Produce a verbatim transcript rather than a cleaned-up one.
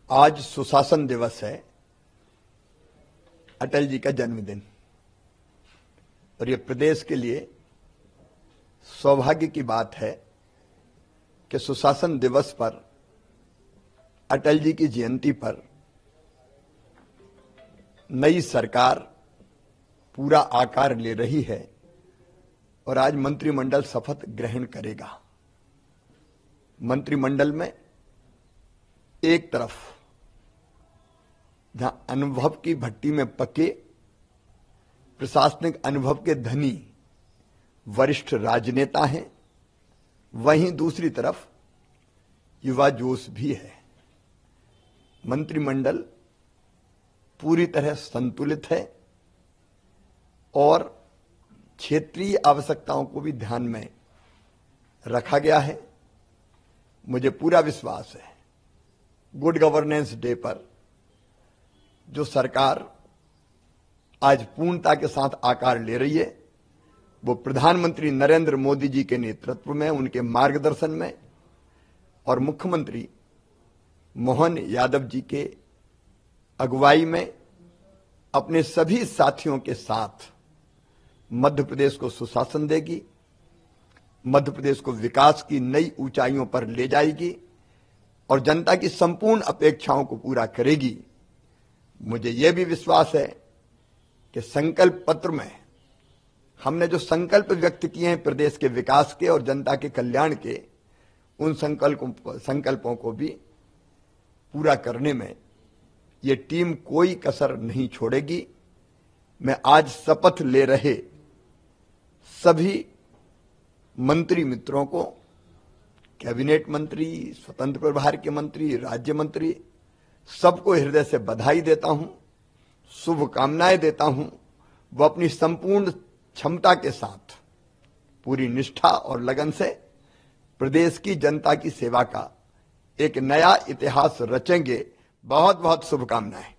आज सुशासन दिवस है, अटल जी का जन्मदिन, और ये प्रदेश के लिए सौभाग्य की बात है कि सुशासन दिवस पर अटल जी की जयंती पर नई सरकार पूरा आकार ले रही है और आज मंत्रिमंडल शपथ ग्रहण करेगा। मंत्रिमंडल में एक तरफ जहां अनुभव की भट्टी में पके प्रशासनिक अनुभव के धनी वरिष्ठ राजनेता हैं, वहीं दूसरी तरफ युवा जोश भी है। मंत्रिमंडल पूरी तरह संतुलित है और क्षेत्रीय आवश्यकताओं को भी ध्यान में रखा गया है। मुझे पूरा विश्वास है गुड गवर्नेंस डे पर जो सरकार आज पूर्णता के साथ आकार ले रही है, वो प्रधानमंत्री नरेंद्र मोदी जी के नेतृत्व में, उनके मार्गदर्शन में और मुख्यमंत्री मोहन यादव जी के अगुवाई में अपने सभी साथियों के साथ मध्य प्रदेश को सुशासन देगी, मध्य प्रदेश को विकास की नई ऊंचाइयों पर ले जाएगी और जनता की संपूर्ण अपेक्षाओं को पूरा करेगी। मुझे यह भी विश्वास है कि संकल्प पत्र में हमने जो संकल्प व्यक्त किए हैं प्रदेश के विकास के और जनता के कल्याण के, उन संकल्पों संकल्पों को भी पूरा करने में ये टीम कोई कसर नहीं छोड़ेगी। मैं आज शपथ ले रहे सभी मंत्री मित्रों को, कैबिनेट मंत्री, स्वतंत्र प्रभार के मंत्री, राज्य मंत्री, सबको हृदय से बधाई देता हूं, शुभकामनाएं देता हूं। वो अपनी संपूर्ण क्षमता के साथ पूरी निष्ठा और लगन से प्रदेश की जनता की सेवा का एक नया इतिहास रचेंगे। बहुत बहुत शुभकामनाएं।